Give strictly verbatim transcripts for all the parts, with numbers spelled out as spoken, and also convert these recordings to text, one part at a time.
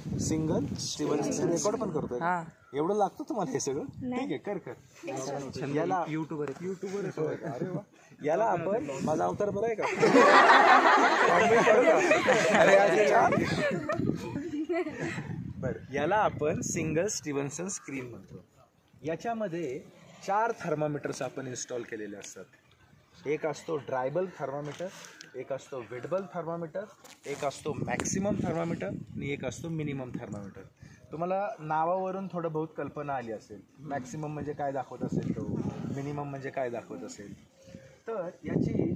Single स्टीव्हन्सन record पण करतोय. एवढं लागतं तुम्हाला हे सगळं? ठीक आहे, कर कर. याला युट्यूबर युट्यूबर अरे वा. याला आपण माझा अवतार बरं आहे का? बरं, याला आपण सिंगल स्टीव्हन्सन स्क्रीन म्हणतो. याच्यामध्ये चार थर्मामीटर्स आपण इन्स्टॉल केलेले असतात. एक असतो ड्रायबल थर्मामीटर, एक असतो वेटबल थर्मामीटर, एक असतो मॅक्सिमम थर्मामीटर आणि एक असतो मिनिमम थर्मामीटर. तुम्हाला नावावरून थोडं बहुत कल्पना आली असेल. मॅक्सिमम म्हणजे काय दाखवत असेल तो, मिनिमम म्हणजे काय दाखवत असेल. तर याची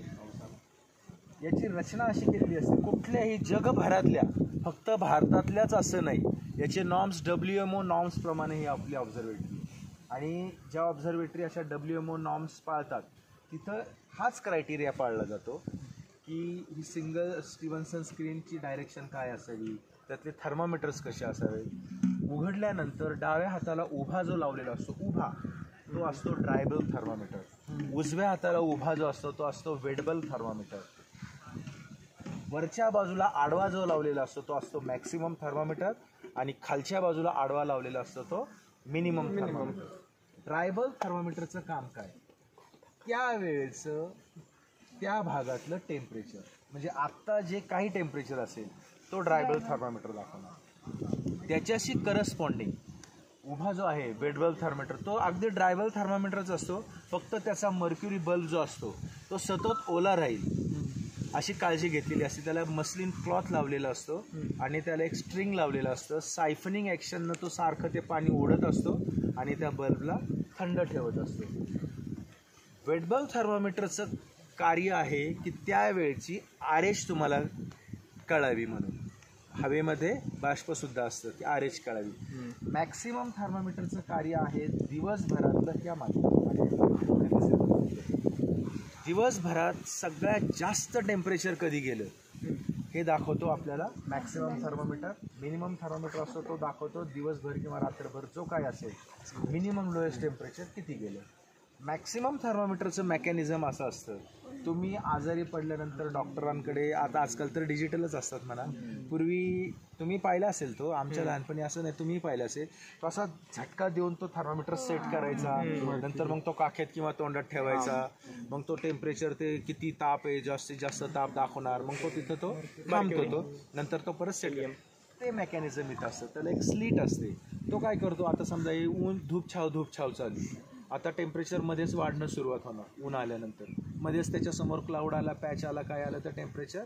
याची रचना अशी केलेली असते, कुठल्याही जगभरातल्या, फक्त भारतातल्याच असं नाही, याचे नॉर्म्स डब्ल्यू एम ओ नॉर्म्सप्रमाणे ही आपली ऑब्झर्वेटरी. आणि ज्या ऑब्झर्वेटरी अशा डब्ल्यू एम ओ नॉर्म्स पाळतात तिथं हाच क्रायटेरिया पाळला जातो की ही सिंगल स्टीव्हन्सन स्क्रीनची डायरेक्शन काय असावी, त्यातले थर्मामीटर्स कसे असावे. उघडल्यानंतर डाव्या हाताला उभा जो लावलेला असतो, उभा, तो असतो ड्रायबल थर्मामीटर. उजव्या हाताला उभा जो असतो तो असतो वेटबल थर्मामीटर. वरच्या बाजूला आडवा जो लावलेला असतो तो असतो मॅक्सिमम थर्मामीटर आणि खालच्या बाजूला आडवा लावलेला असतो तो मिनिमम थर्मामीटर. ड्रायबल थर्मामीटरचं काम काय, त्यावेळेचं त्या भागातलं टेम्परेचर, म्हणजे आत्ता जे काही टेम्परेचर असेल तो ड्रायबल थर्मामीटर दाखवणार. त्याच्याशी करस्पॉन्डिंग उभा जो आहे वेटबल थर्मामीटर, तो अगदी ड्रायबल थर्मामीटरच असतो, फक्त त्याचा मर्क्युरी बल्ब जो असतो तो सतत ओला राहील अशी काळजी घेतलेली असते. त्याला मस्लिन क्लॉथ लावलेला असतो आणि त्याला एक स्ट्रिंग लावलेलं असतं. सायफनिंग ॲक्शननं तो सारखं ते पाणी ओढत असतो आणि त्या बल्बला थंड ठेवत असतो. वेटबल थर्मामीटरचं कार्य आहे की त्यावेळची आर एच तुम्हाला कळावी म्हणून. हवेमध्ये बाष्पसुद्धा असतं, की आर एच कळावी. मॅक्सिमम थर्मामीटरचं कार्य आहे दिवसभरातलं ह्या माध्यमात, दिवसभरात सगळ्यात जास्त टेम्परेचर कधी गेलं हे दाखवतो आपल्याला मॅक्सिमम थर्मामीटर. मिनिमम थर्मामीटर असतो तो दाखवतो दिवसभर किंवा रात्रभर जो काय असेल मिनिमम लोएस्ट टेम्परेचर किती गेलं. मॅक्सिमम थर्मामीटरचं मेकॅनिझम असं असतं, तुम्ही आजारी पडल्यानंतर डॉक्टरांकडे, आता आजकाल तर डिजिटलच असतात म्हणा, पूर्वी तुम्ही पाहिला असेल तो, आमच्या लहानपणी असं नाही, तुम्ही पाहिलं असेल, तो असा झटका देऊन तो थर्मामीटर सेट करायचा, नंतर मग तो काखेत किंवा तोंडात ठेवायचा, मग तो टेम्परेचर ते किती ताप आहे, जास्तीत जास्त ताप दाखवणार, मग तो तिथं तो थांबतो, तो नंतर तो परत सेट करतो. ते मेकॅनिझम इथं असतं. त्याला एक स्लीट असते, तो काय करतो, आता समजा हे ऊन धूप छाव धूप छाव चालू, आता टेम्परेचर मध्येच वाढणं सुरुवात होणार ऊन आल्यानंतर, मध्येच त्याच्यासमोर क्लाउड आला, पॅच आला, काय आलं तर टेम्परेचर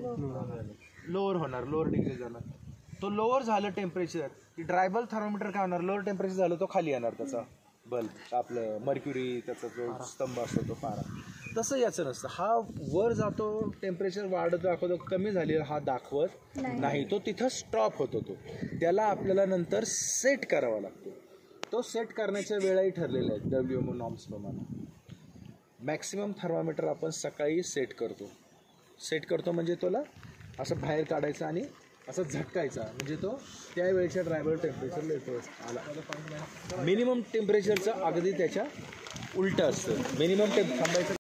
लोअर होणार, लोअर डिग्री जाणार. तो लोअर झालं टेम्परेचर की ड्रायबल थर्मामीटर काय होणार, लोअर टेम्परेचर झालं तो खाली येणार, त्याचा बल्ब, आपलं मर्क्युरी, त्याचा जो स्तंभ असतो तो पारा. तसं याचं नसतं. हा वर जातो, टेम्परेचर वाढत दाखवतो, कमी झालेला हा दाखवत नाही, तो तिथं स्टॉप होतो. तो त्याला आपल्याला नंतर सेट करावा लागतो. तो सेट करण्याच्या वेळाही ठरलेल्या आहेत डब्ल्यू एम ओ नॉर्म्सप्रमाणे. मॅक्सिमम थर्मामीटर आपण सकाळी सेट करतो. सेट करतो म्हणजे त्याला असं बाहेर काढायचं आणि असं झटकायचा, म्हणजे तो त्यावेळेच्या ड्रायबल टेम्परेचरला येतो आला. मिनिमम टेम्परेचरचं अगदी त्याच्या उलटं असतं. मिनिमम टेम्प थांबायचं